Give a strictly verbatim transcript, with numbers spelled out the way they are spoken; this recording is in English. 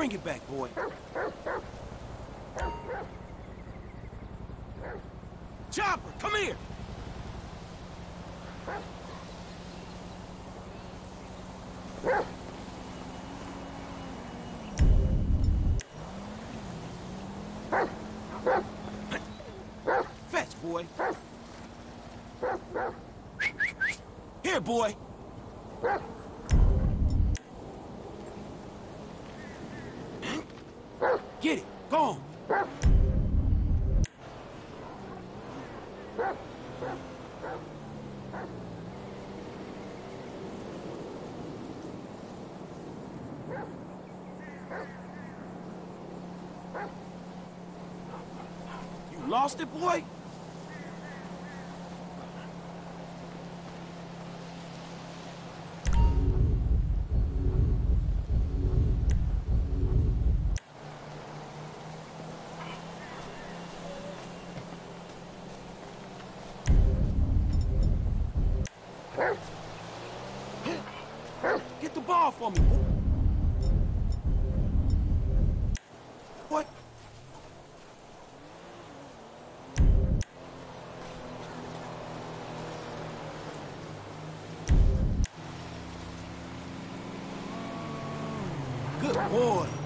Bring it back, boy. Chopper, come here! Fetch, boy. Here, boy. Get it. Go on. You lost it, boy? Get the ball for me, boy. What? Good boy.